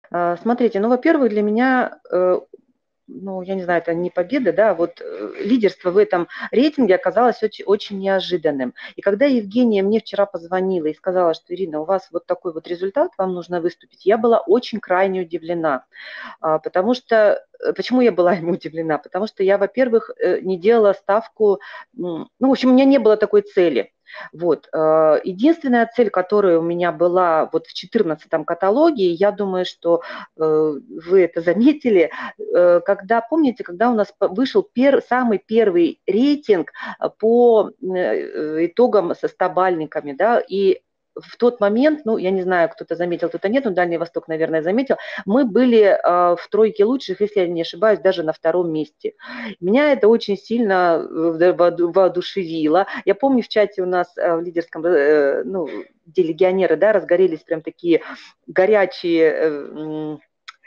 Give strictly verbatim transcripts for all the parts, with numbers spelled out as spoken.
А, Смотрите, ну, во-первых, для меня, э, ну, я не знаю, это не победа, да, вот э, лидерство в этом рейтинге оказалось очень, очень неожиданным. И когда Евгения мне вчера позвонила и сказала, что, Ирина, у вас вот такой вот результат, вам нужно выступить, я была очень крайне удивлена. А, потому что, э, почему я была ему удивлена? Потому что я, во-первых, э, не делала ставку, ну, в общем, у меня не было такой цели. Вот. э, Единственная цель, которая у меня была вот в четырнадцатом каталоге, я думаю, что э, вы это заметили, э, когда, помните, когда у нас вышел пер, самый первый рейтинг по э, итогам со стабальниками, да, и в тот момент, ну, я не знаю, кто-то заметил, кто-то нет, но Дальний Восток, наверное, заметил, мы были э, в тройке лучших, если я не ошибаюсь, даже на втором месте. Меня это очень сильно э, воодушевило. Я помню, в чате у нас э, в лидерском, э, ну, где легионеры, да, разгорелись прям такие горячие э,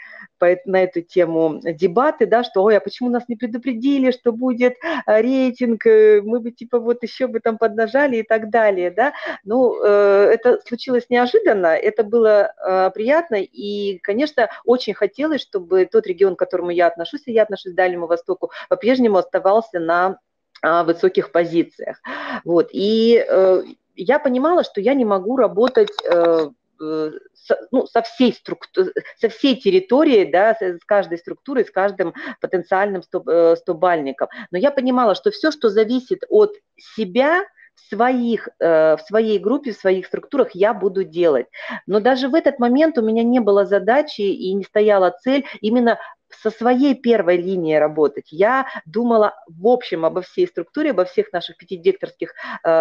на эту тему дебаты, да, что, ой, а почему нас не предупредили, что будет рейтинг, мы бы типа вот еще бы там поднажали и так далее, да. Ну, это случилось неожиданно, это было приятно, и, конечно, очень хотелось, чтобы тот регион, к которому я отношусь, и я отношусь к Дальнему Востоку, по-прежнему оставался на высоких позициях. Вот. И э, я понимала, что я не могу работать э, со, ну, со, всей структу, со всей территорией, да, с, с каждой структурой, с каждым потенциальным стобальником. Но я понимала, что все, что зависит от себя, в, своих, э, в своей группе, в своих структурах я буду делать. Но даже в этот момент у меня не было задачи и не стояла цель именно со своей первой линией работать. Я думала в общем обо всей структуре, обо всех наших пяти директорских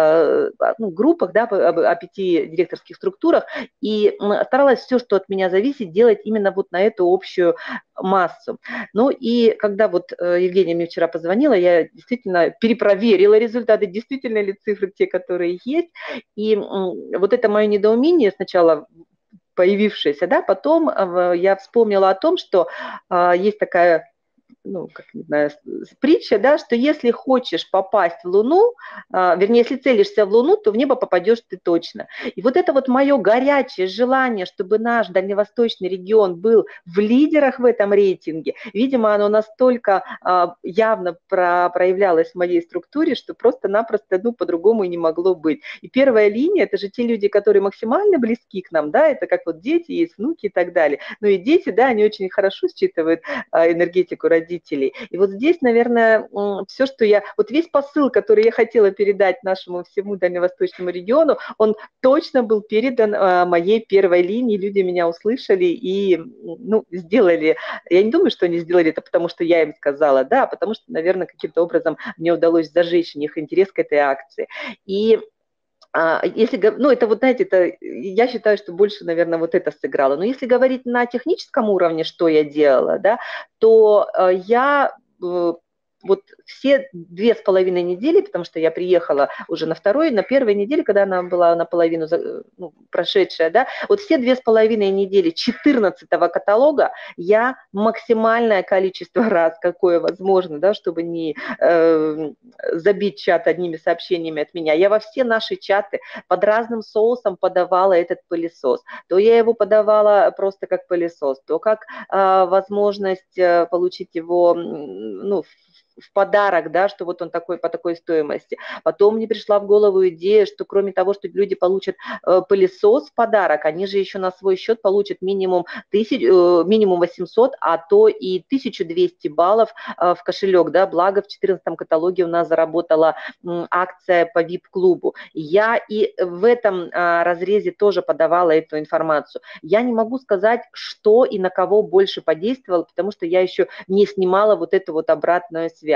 э, ну, группах, да, о, о пяти директорских структурах, и старалась все, что от меня зависит, делать именно вот на эту общую массу. Ну и когда вот Евгения мне вчера позвонила, я действительно перепроверила результаты, действительно ли цифры те, которые есть, и вот это мое недоумение сначала появившееся, да, потом я вспомнила о том, что э, есть такая, ну, как не знаю, притча, да, что если хочешь попасть в Луну, э, вернее, если целишься в Луну, то в небо попадешь ты точно. И вот это вот мое горячее желание, чтобы наш дальневосточный регион был в лидерах в этом рейтинге, видимо, оно настолько э, явно про, проявлялось в моей структуре, что просто-напросто, ну, по-другому и не могло быть. И первая линия, это же те люди, которые максимально близки к нам, да, это как вот дети, есть внуки и так далее. Ну и дети, да, они очень хорошо считывают э, энергетику родителей. И вот здесь, наверное, все, что я... Вот весь посыл, который я хотела передать нашему всему дальневосточному региону, он точно был передан э, моей первой линии. Люди меня услышали и, ну, сделали. Я не думаю, что они сделали это потому, что я им сказала, да, а потому что, наверное, каким-то образом мне удалось зажечь у них интерес к этой акции. И если, ну, это вот, знаете, это, я считаю, что больше, наверное, вот это сыграло. Но если говорить на техническом уровне, что я делала, да, то я вот все две с половиной недели, потому что я приехала уже на второй, на первой неделе, когда она была наполовину ну, прошедшая, да, вот все две с половиной недели четырнадцатого каталога я максимальное количество раз, какое возможно, да, чтобы не э, забить чат одними сообщениями от меня, я во все наши чаты под разным соусом подавала этот пылесос. То я его подавала просто как пылесос, то как э, возможность э, получить его, ну, в подарок, да, что вот он такой по такой стоимости. Потом мне пришла в голову идея, что кроме того, что люди получат э, пылесос в подарок, они же еще на свой счет получат минимум, тысяч, э, минимум восемьсот, а то и тысяча двести баллов э, в кошелек, да, благо в четырнадцатом каталоге у нас заработала э, акция по ви ай пи-клубу. Я и в этом э, разрезе тоже подавала эту информацию. Я не могу сказать, что и на кого больше подействовало, потому что я еще не снимала вот эту вот обратную связь.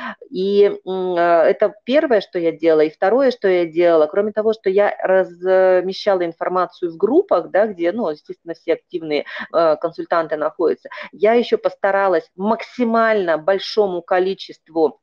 И это первое, что я делала. И второе, что я делала, кроме того, что я размещала информацию в группах, да, где, ну, естественно, все активные э, консультанты находятся, я еще постаралась максимально большому количеству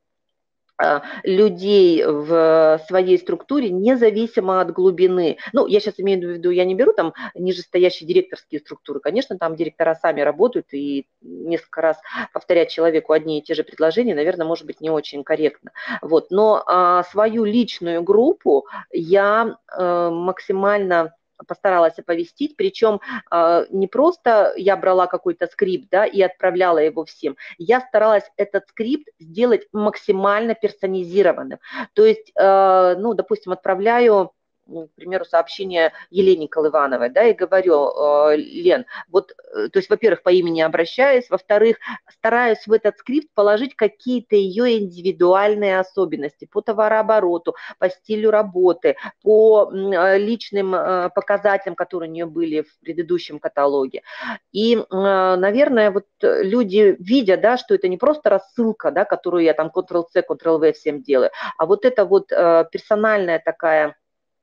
людей в своей структуре, независимо от глубины. Ну, я сейчас имею в виду, я не беру там нижестоящие директорские структуры. Конечно, там директора сами работают, и несколько раз повторять человеку одни и те же предложения, наверное, может быть не очень корректно. Вот. Но а, свою личную группу я а, максимально постаралась оповестить, причем э, не просто я брала какой-то скрипт, да, и отправляла его всем, я старалась этот скрипт сделать максимально персонизированным. То есть, э, ну, допустим, отправляю, ну, к примеру, сообщение Елене Колывановой, да, и говорю: э, Лен, вот, э, то есть, во-первых, по имени обращаюсь, во-вторых, стараюсь в этот скрипт положить какие-то ее индивидуальные особенности по товарообороту, по стилю работы, по э, личным э, показателям, которые у нее были в предыдущем каталоге. И, э, наверное, вот люди, видя, да, что это не просто рассылка, да, которую я там контрол-C, контрол-V всем делаю, а вот это вот э, персональная такая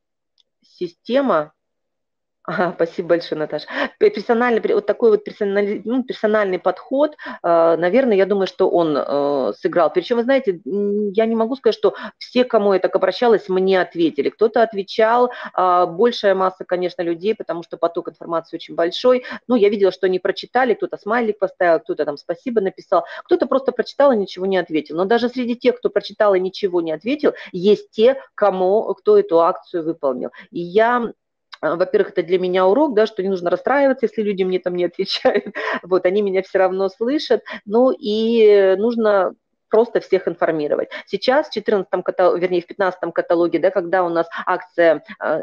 система. Ага, спасибо большое, Наташа. Персональный, вот такой вот персональный, ну, персональный подход, э, наверное, я думаю, что он э, сыграл. Причем, вы знаете, я не могу сказать, что все, кому я так обращалась, мне ответили. Кто-то отвечал, э, большая масса, конечно, людей, потому что поток информации очень большой. Ну, я видела, что они прочитали, кто-то смайлик поставил, кто-то там спасибо написал, кто-то просто прочитал и ничего не ответил. Но даже среди тех, кто прочитал и ничего не ответил, есть те, кому, кто эту акцию выполнил. И я... Во-первых, это для меня урок, да, что не нужно расстраиваться, если люди мне там не отвечают. Вот, они меня все равно слышат. Ну и нужно просто всех информировать. Сейчас в четырнадцатом каталоге, вернее, в пятнадцатом каталоге, да, когда у нас акция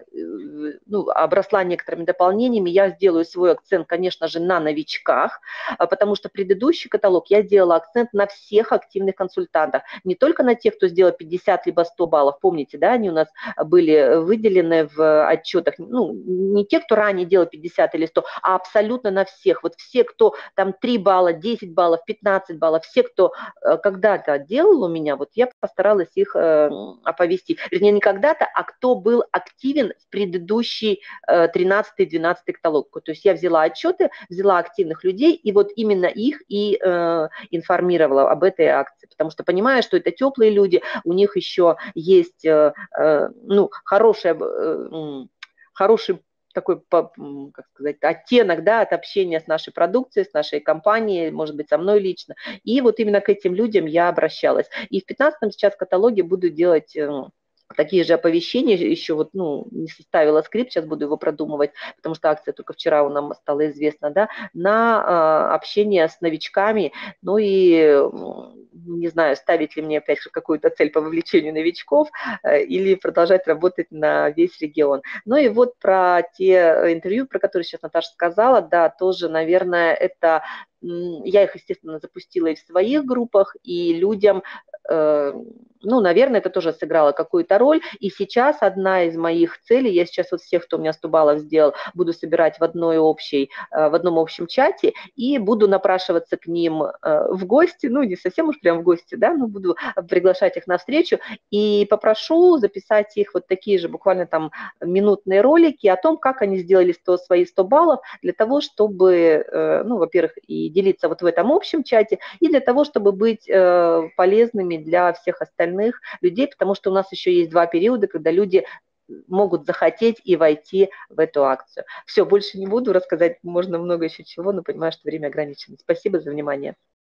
ну, обросла некоторыми дополнениями, я сделаю свой акцент, конечно же, на новичках, потому что предыдущий каталог я сделала акцент на всех активных консультантах, не только на тех, кто сделал пятьдесят либо сто баллов, помните, да, они у нас были выделены в отчетах, ну, не те, кто ранее делал пятьдесят или сто, а абсолютно на всех, вот все, кто там три балла, десять баллов, пятнадцать баллов, все, кто когда когда-то делал у меня, вот я постаралась их э, оповестить. Вернее, не когда-то, а кто был активен в предыдущий э, тринадцатый-двенадцатый каталог. То есть я взяла отчеты, взяла активных людей, и вот именно их и э, информировала об этой акции. Потому что понимаю, что это теплые люди, у них еще есть э, э, ну, хорошая, э, хороший такой, как сказать, оттенок, да, от общения с нашей продукцией, с нашей компанией, может быть, со мной лично. И вот именно к этим людям я обращалась. И в пятнадцатом сейчас каталоге буду делать такие же оповещения, еще вот, ну, не составила скрипт, сейчас буду его продумывать, потому что акция только вчера нам стала известна, да, на э, общение с новичками, ну и, не знаю, ставить ли мне опять же какую-то цель по вовлечению новичков э, или продолжать работать на весь регион. Ну и вот про те интервью, про которые сейчас Наташа сказала, да, тоже, наверное, это, я их, естественно, запустила и в своих группах, и людям, э, ну, наверное, это тоже сыграло какую-то роль. И сейчас одна из моих целей, я сейчас вот всех, кто у меня сто баллов сделал, буду собирать в, одной общей, в одном общем чате и буду напрашиваться к ним в гости, ну, не совсем уж прям в гости, да, но буду приглашать их на встречу и попрошу записать их вот такие же буквально там минутные ролики о том, как они сделали сто, свои сто баллов для того, чтобы, ну, во-первых, и делиться вот в этом общем чате, и для того, чтобы быть полезными для всех остальных людей, потому что у нас еще есть два периода, когда люди могут захотеть и войти в эту акцию. Все, больше не буду рассказать, можно много еще чего, но понимаю, что время ограничено. Спасибо за внимание.